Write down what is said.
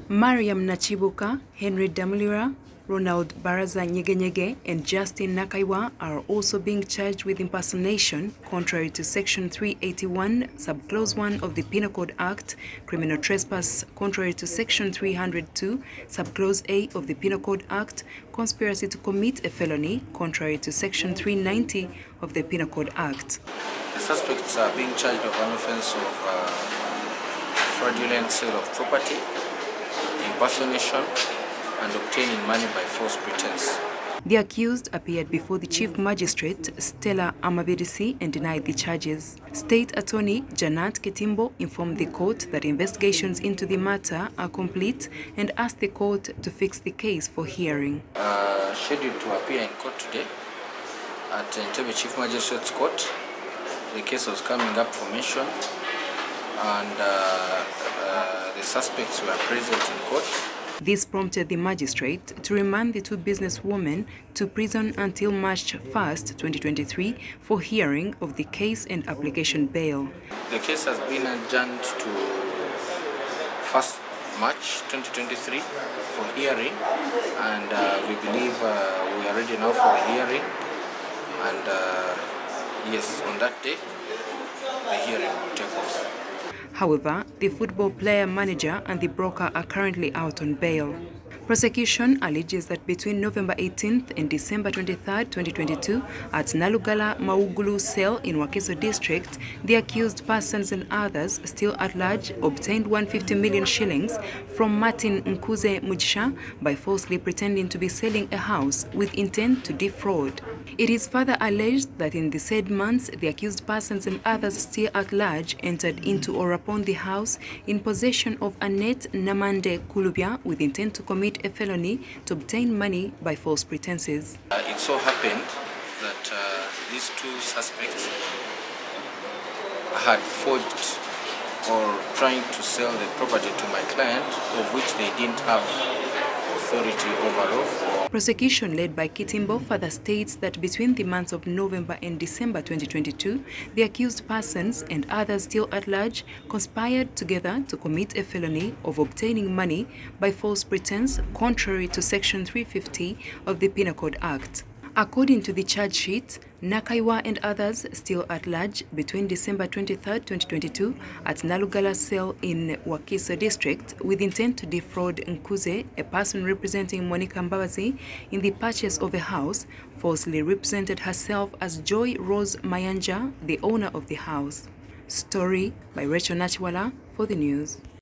Mariam Nachibuka, Henry Damulira, Ronald Baraza Nyegenyege, and Justin Nakaiwa are also being charged with impersonation, contrary to Section 381, Subclause 1 of the Penal Code Act, criminal trespass, contrary to Section 302, Subclause A of the Penal Code Act, conspiracy to commit a felony, contrary to Section 390 of the Penal Code Act. The suspects are being charged of an offense of fraudulent sale of property, impersonation, and obtaining money by false pretense. The accused appeared before the Chief Magistrate, Stella Amabedisi, and denied the charges. State Attorney Janat Ketimbo informed the court that investigations into the matter are complete and asked the court to fix the case for hearing. Scheduled to appear in court today at Entebbe Chief Magistrate's Court. The case was coming up for mention, and the suspects were present in court. This prompted the magistrate to remand the two businesswomen to prison until March 1st, 2023 for hearing of the case and application bail. The case has been adjourned to 1st March 2023 for hearing, and we believe we are ready now for the hearing, and yes, on that day the hearing will take off. However, the football player manager and the broker are currently out on bail. Prosecution alleges that between November 18th and December 23rd, 2022, at Nalugala Maugulu cell in Wakiso district, the accused persons and others still at large obtained 150 million shillings from Martin Nkuze Mujisha by falsely pretending to be selling a house with intent to defraud. It is further alleged that in the said months, the accused persons and others still at large entered into or upon the house in possession of Annette Namande Kulubya with intent to commit a felony to obtain money by false pretenses. It so happened that these two suspects had forged or trying to sell the property to my client, of which they didn't have authority over. Prosecution led by Ketimbo further states that between the months of November and December 2022, the accused persons and others still at large conspired together to commit a felony of obtaining money by false pretense, contrary to Section 350 of the Penal Code Act. According to the charge sheet, Nakaiwa and others still at large between December 23, 2022 at Nalugala cell in Wakiso district with intent to defraud Nkuze, a person representing Monica Mbabazi, in the purchase of a house, falsely represented herself as Joy Rose Mayanja, the owner of the house. Story by Rachel Nachiwala for the news.